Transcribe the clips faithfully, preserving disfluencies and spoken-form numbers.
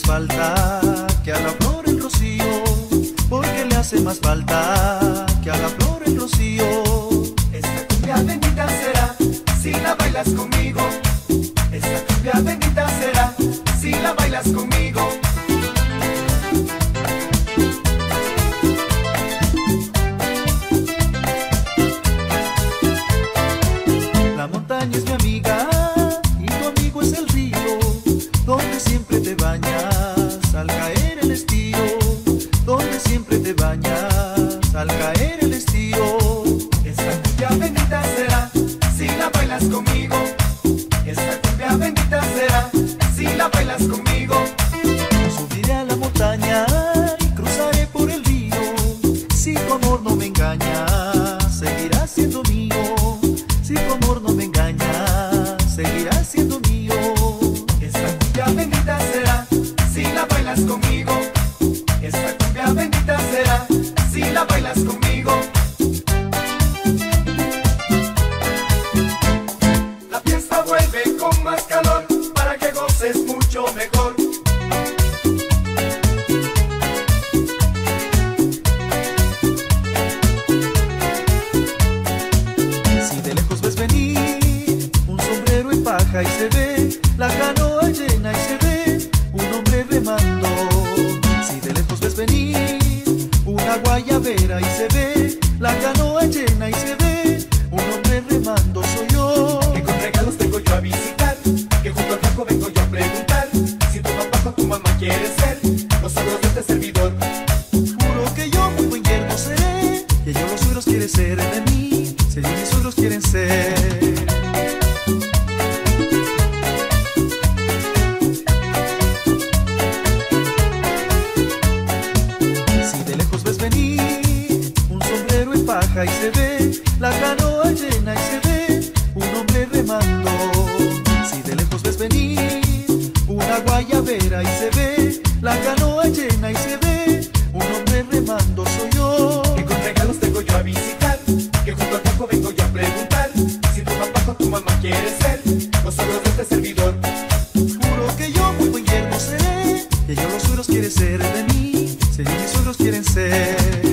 falta que a la flor el rocío, porque le hace más falta que a la flor el rocío. Esta cumbia bendita será si la bailas conmigo. Esta cumbia bendita será si la bailas conmigo. La montaña es mi amiga y tu amigo es el río, donde siempre te bañas al caer el estío, donde siempre te bañas al caer el estío. Esta cumbia bendita será si la bailas conmigo. Esta cumbia bendita será si la bailas conmigo. Subiré a la montaña y cruzaré por el río, si tu amor no me engaña, seguirás siendo mío. Si tu amor no me engaña, seguirás siendo mío. Esta cumbia bendita será si la bailas conmigo. Esta cumbia bendita será si la bailas conmigo. La fiesta vuelve con más calor para que goces mucho mejor. Si de lejos ves venir un sombrero en paja y se ve la canoa llena y se ve un hombre remando. Si de lejos ves venir una guayabera y se ve la canoa llena y se ve un hombre remando, soy yo. Que con regalos vengo yo a visitar, que junto al banco vengo yo a preguntar si tu papá o tu mamá quiere ser los suegros de este servidor. Juro que yo muy buen yerno seré, y ellos los suegros quieren ser de mí, si ellos mis suegros quieren ser. Si de lejos ves venir un sombrero en paja y se ve la canoa llena y se ve un hombre remando. Si de lejos ves venir una guayabera y se ve la canoa llena y se ve un hombre remando, soy yo. Que con regalos vengo yo a visitar, que junto al banco vengo yo a preguntar si tu papá o tu mamá quiere ser los suegros de este servidor. Juro que yo muy buen yerno seré, y ellos los suegros quieren ser de mí, si ellos mis suegros quieren ser.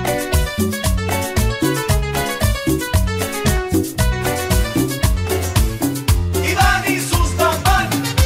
Iván y sus tambores.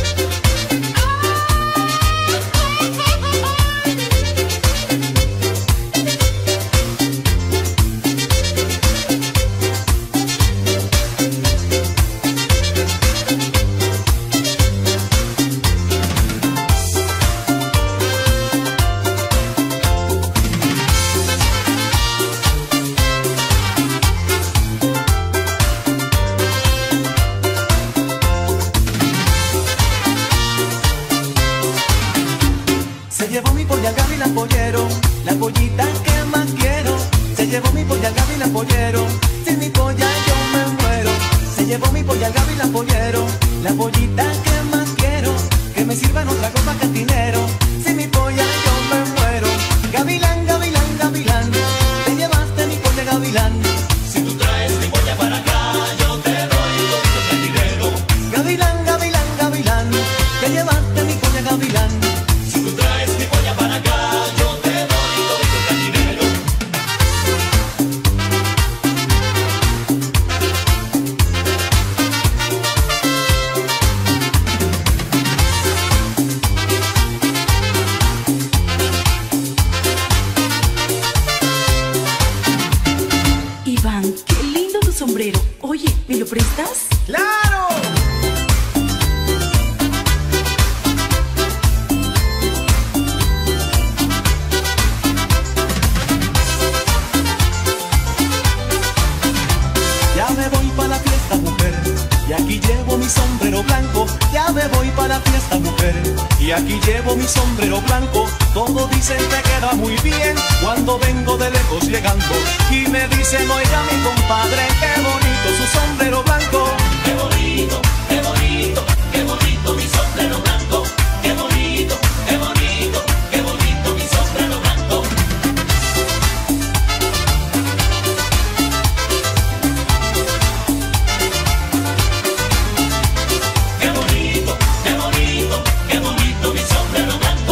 Se llevó mi polla al gavi la pollero, la pollita que más quiero. Se llevó mi polla al gavi la pollero, sin mi polla yo me muero. Se llevó mi polla al gavi la pollero, la pollita que más quiero. Que me sirvan otra copa cantinero, sin mi polla yo me muero. Gavilán, gavilán, gavilán, te llevaste mi polla gavilán. Si tú traes mi polla para acá, yo te doy todito el dinero. Gavilán, gavilán, gavilán, te llevaste mi polla gavilán. Si tú traes mi polla para acá, yo te doy todito el dinero. Iván, qué lindo tu sombrero. Oye, ¿me lo prestas? ¡Claro! Ya me voy para la fiesta, mujer, y aquí llevo mi sombrero blanco. Ya me voy para la fiesta, mujer, y aquí llevo mi sombrero blanco. Todos dicen que queda muy bien cuando vengo de lejos llegando, y me dicen, oiga mi compadre, qué bonito su sombrero blanco. Qué bonito, qué bonito, qué bonito mi sombrero blanco. Qué bonito, qué bonito, qué bonito mi sombrero blanco. Qué bonito, qué bonito, qué bonito mi sombrero blanco.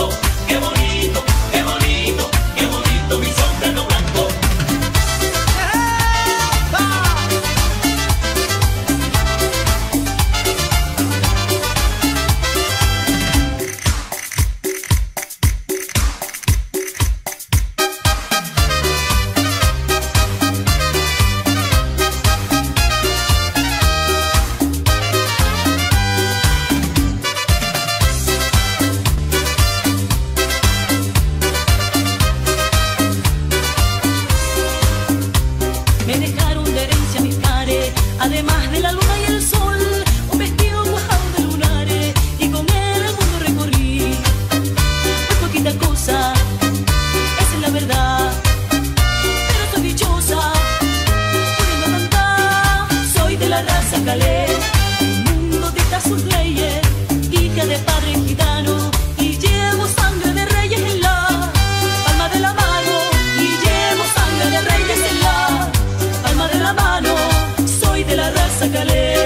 dejaron de herencia mis pares, además de la luna y el sol, un vestido cuajado de lunares, y con él el mundo recorrí. Muy poquita cosa, esa es la verdad, pero soy dichosa, pudiendo cantar. Soy de la raza calé, el mundo dicta sus leyes, hija de padre gitano, y llevo sangre de reyes en la palma de la mano, y llevo sangre de reyes en la palma de la mano. Soy de la raza calé.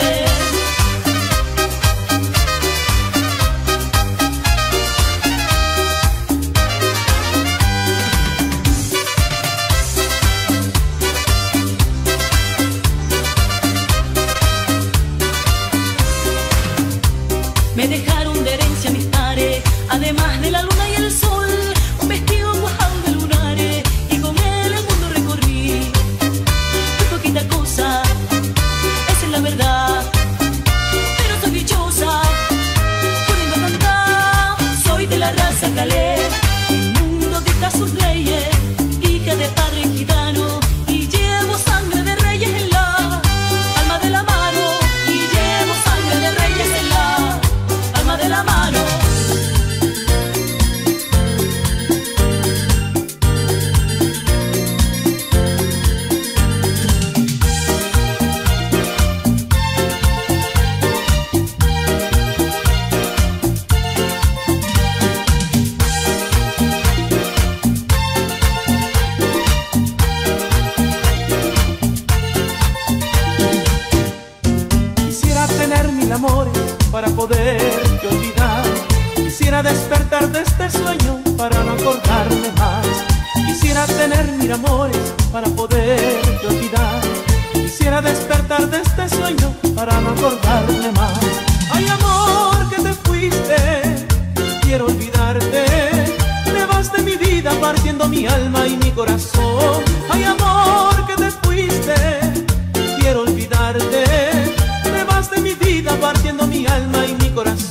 Me dejaron de herencia mis pares, además de la luna y el sol, un vestido cuajado de lunares, y con él el mundo recorrí. Muy poquita cosa, esa es la verdad, pero soy dichosa, pudiendo cantar. Soy de la raza calé, el mundo dicta sus leyes, hija de padre gitano, y llevo sangre de reyes en la palma de la mano, y llevo sangre de reyes en la palma de la mano. Quisiera tener mil amores para poderte olvidar. Quisiera despertar de este sueño para no acordarme más. Quisiera tener mil amores para poderte olvidar. Quisiera despertar de este sueño para no acordarme más. Ay, amor, que te fuiste, quiero olvidarte. Te vas de mi vida partiendo mi alma y mi corazón. Ay, amor, que te fuiste, quiero olvidarte. Te vas de mi vida partiendo mi alma y mi corazón.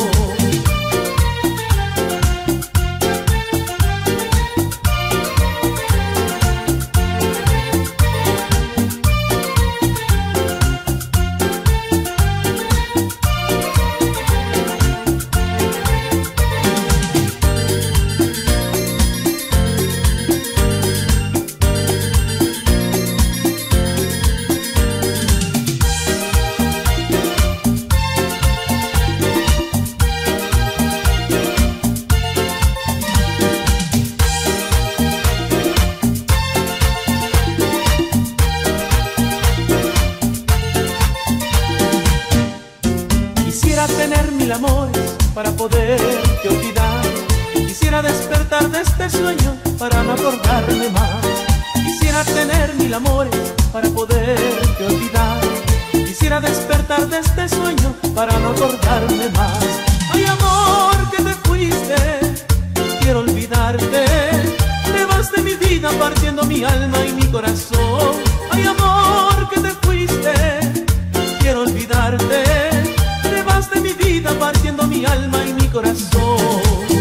Quisiera tener mil amores para poderte olvidar. Quisiera despertar de este sueño para no acordarme más. Quisiera tener mil amores para poderte olvidar. Quisiera despertar de este sueño para no acordarme más. Ay, amor, que te fuiste, quiero olvidarte. Te vas de mi vida partiendo mi alma y mi corazón. Ay, amor, que te fuiste, quiero olvidarte. Te vas de mi vida partiendo mi alma y mi corazón.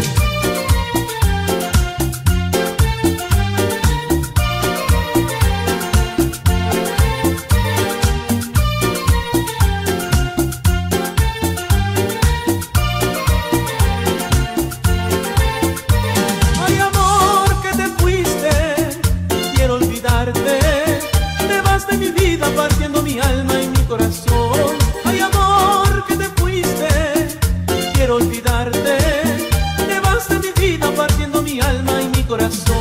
Ay, amor, que te fuiste, quiero olvidarte. Te vas de mi vida partiendo mi alma y mi corazón. Ay, amor, que te fuiste, quiero olvidarte. Te vas de mi vida partiendo mi alma y mi corazón.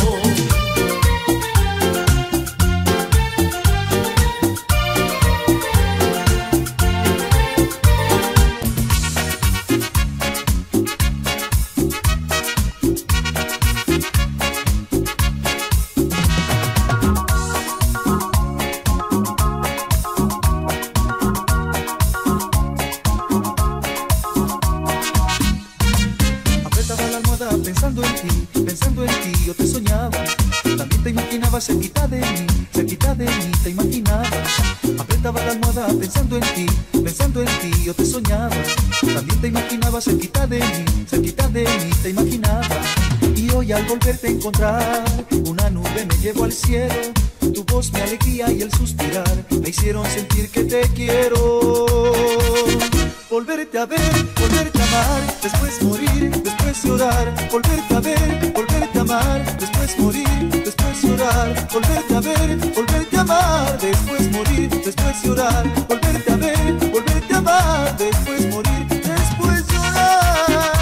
Pensando en ti, pensando en ti, yo te soñaba. También te imaginaba cerquita de mí, cerquita de mí te imaginaba. Apretaba la almohada pensando en ti, pensando en ti, yo te soñaba. También te imaginaba cerquita de mí, cerquita de mí te imaginaba. Y hoy al volverte a encontrar, una nube me llevó al cielo. Tu voz, mi alegría y el suspirar me hicieron sentir que te quiero. Volverte a ver, volverte a amar, después morir, después llorar. Volverte a ver, volverte a amar, después morir, después llorar. Volverte a ver, volverte a amar, después morir, después llorar. Volverte a ver, volverte a amar, después morir, después llorar.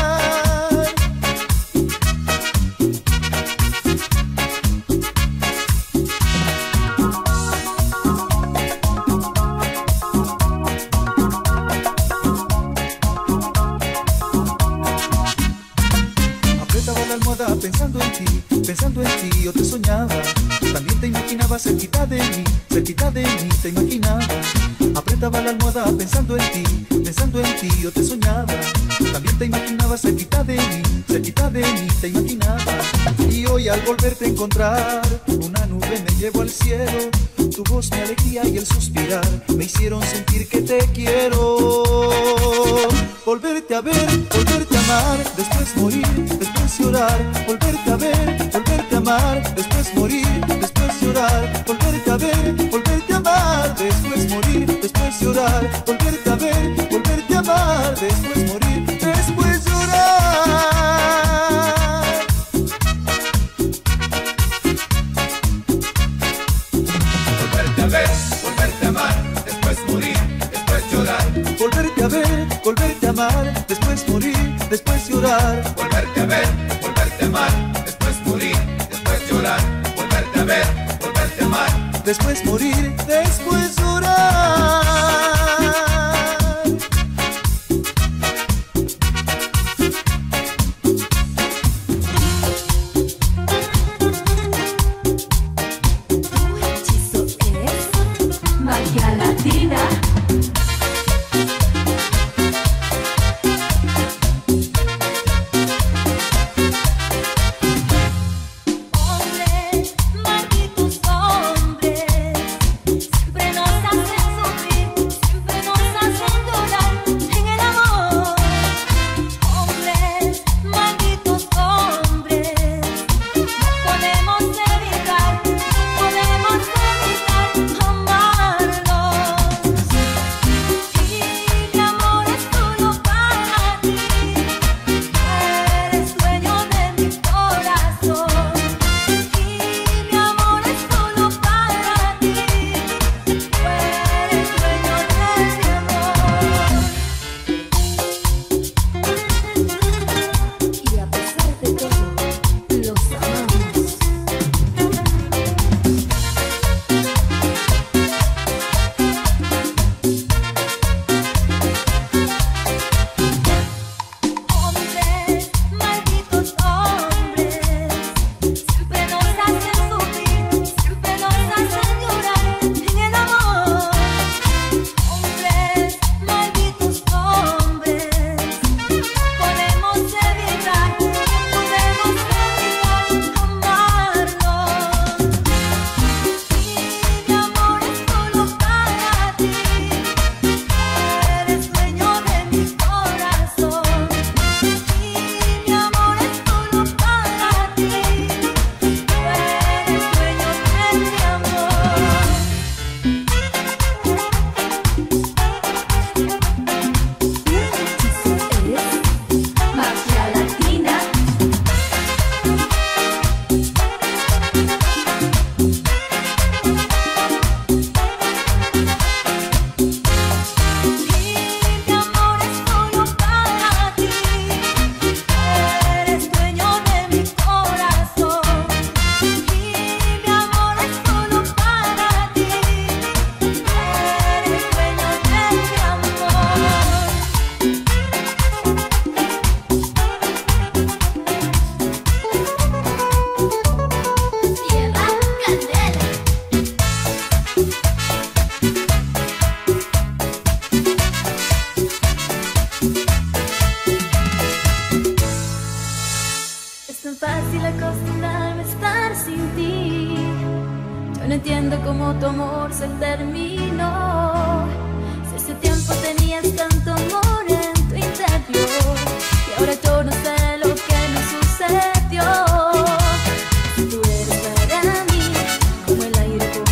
Pensando en ti, pensando en ti, yo te soñaba. También te imaginaba cerquita de mí, cerquita de mí te imaginaba. Apretaba la almohada pensando en ti, pensando en ti, yo te soñaba. También te imaginaba cerquita de mí, cerquita de mí te imaginaba. Y hoy al volverte a encontrar, una nube me llevó al cielo. Tu voz, mi alegría y el suspirar me hicieron sentir que te quiero. Volverte a ver, volverte a amar, después morir, después llorar. Volverte a ver, volverte a amar, después morir, después llorar. Volverte a ver, volverte a amar, después morir, después llorar. Volverte a ver, volverte a amar, después morir, después llorar. Volverte a ver, volverte a amar, después morir, después llorar. Volverte a ver, volverte a amar, después morir, después llorar. Volverte a ver, volverte a amar, después morir, después llorar. Volverte a ver, volverte a amar, después morir, después llorar. No entiendo cómo tu amor se terminó. Si hace tiempo tenías tanto amor en tu interior y ahora yo no sé lo que nos sucedió. Tú eres para mí como el aire, como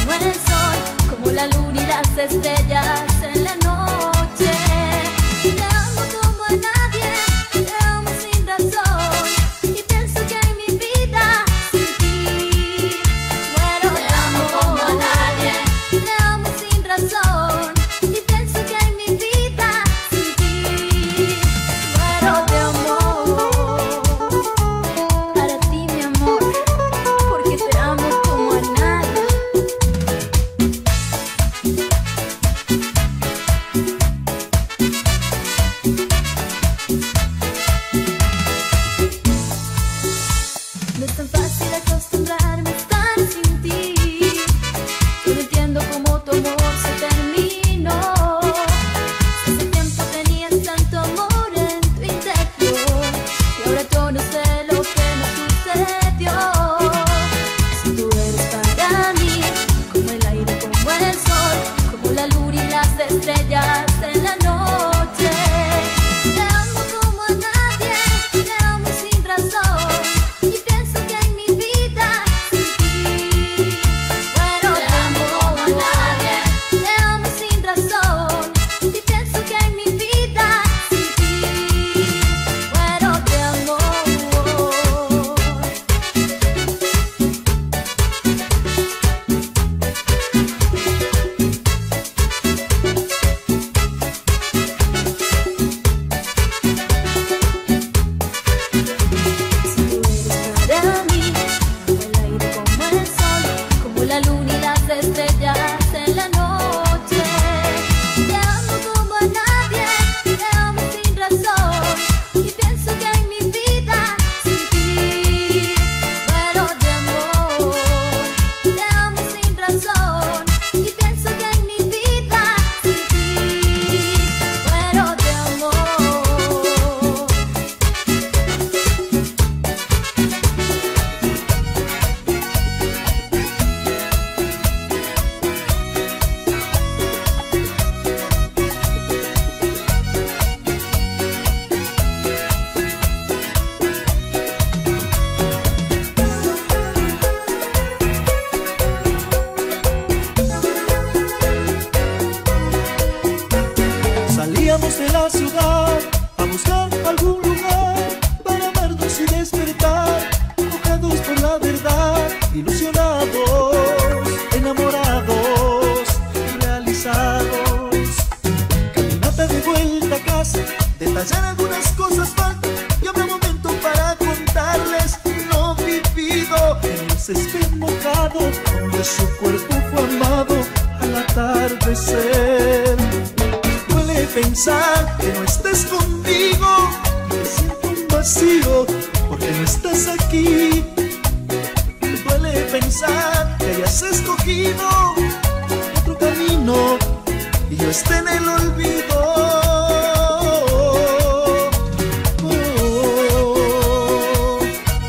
la luna y las estrellas en la noche. Te amo como a nadie, te amo sin razón, y pienso que en mi vida sin ti muero. Te amo como a nadie, te amo sin razón, y pienso que en mi vida sin ti muero de amor. Para ti, mi amor, porque te amo como a nadie. No es tan fácil acostumbrarme a estar sin ti. Yo no entiendo cómo tu amor se terminó. Si hace tiempo tenías tanto amor en tu interior, y ahora yo no sé lo que nos sucedió. Si tú eres para mí como el aire, como el sol, como la luna y las estrellas en la noche. Te amo como a nadie, te amo sin razón, y pienso que en mi vida sin ti muero. Te amo como a nadie, te amo sin razón, y pienso que en mi vida sin ti muero de amor. Si tú eres para mí como el aire, como el sol, como la luna y las estrellas en la noche. Te amo como a nadie, te amo sin razón, y pienso que en mi vida sin ti muero de amor. Te amo sin razón, y pienso que en mi vida sin ti muero de amor. Salíamos de la ciudad a buscar algún lugar para amarnos y despertar, tocados por la verdad, ilusionados, enamorados, realizados. Caminata de vuelta a casa, detallar algunas cosas faltan, y habrá momento para contarles lo vivido en el césped mojado, donde su cuerpo fue amado al atardecer. Duele pensar que no estés conmigo, que siento un vacío porque no estás aquí. Duele pensar que hayas escogido otro camino y yo esté en el olvido. Oh.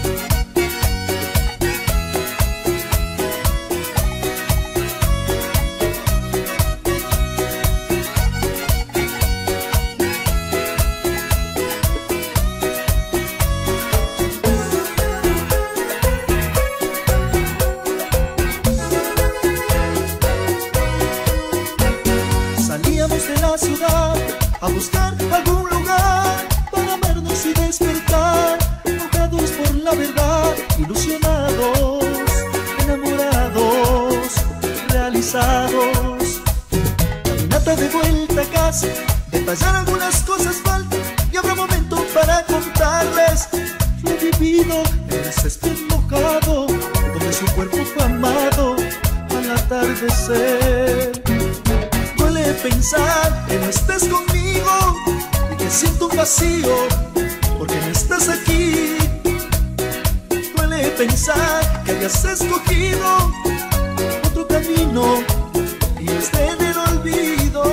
Salíamos de la ciudad a buscar algún lugar para amarnos y despertar, tocados por la verdad, ilusionados, enamorados, realizados. Caminata de vuelta a casa, detallar algunas cosas faltan, y habrá momento para contarles lo vivido en el césped mojado, donde su cuerpo fue amado al atardecer. Duele pensar que no estés conmigo y que siento un vacío porque no estás aquí. Duele pensar que hayas escogido otro camino y yo esté en el olvido.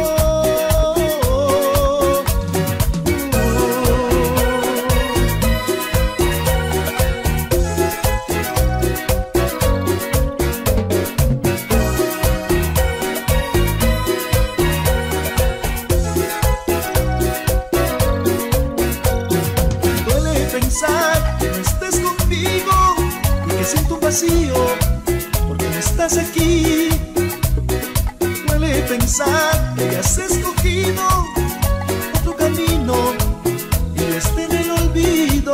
vacío, porque no estás aquí. pensar que ya has escogido otro camino y esté en el olvido.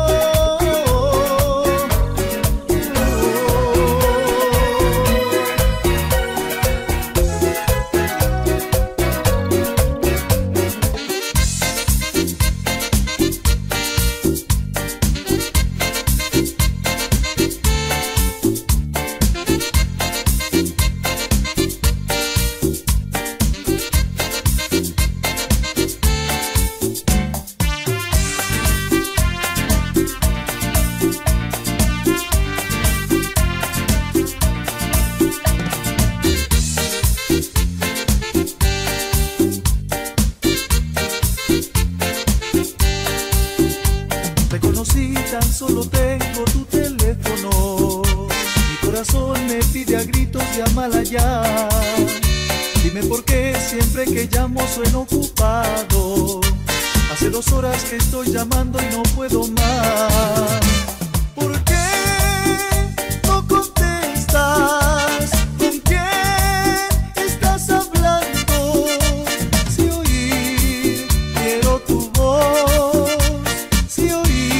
Tan solo tengo tu teléfono, mi corazón me pide a gritos llámala ya. Dime por qué siempre que llamo sueno ocupado. Hace dos horas que estoy llamando y no puedo más. ¿Por qué no contestas? ¿Con quién estás hablando? Si oír quiero tu voz, si oír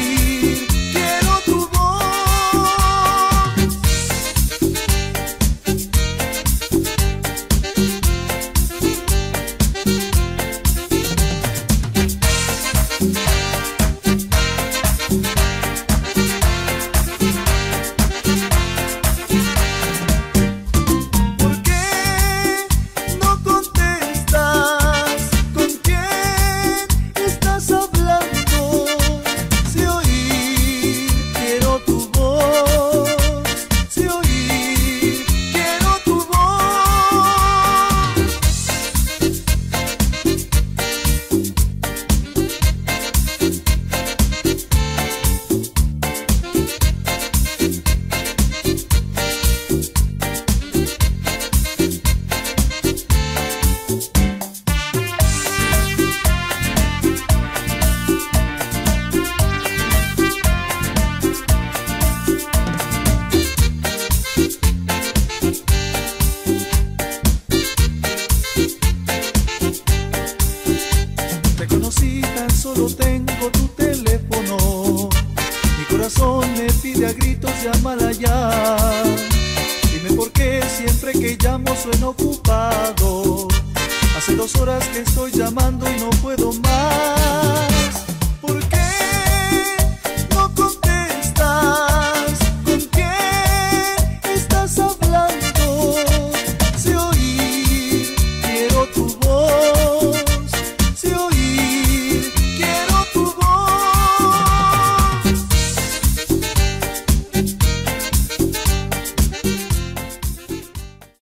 tan solo tengo tu teléfono, mi corazón me pide a gritos llámala ya. Dime por qué siempre que llamo sueno ocupado. Hace dos horas que estoy llamando y no puedo más.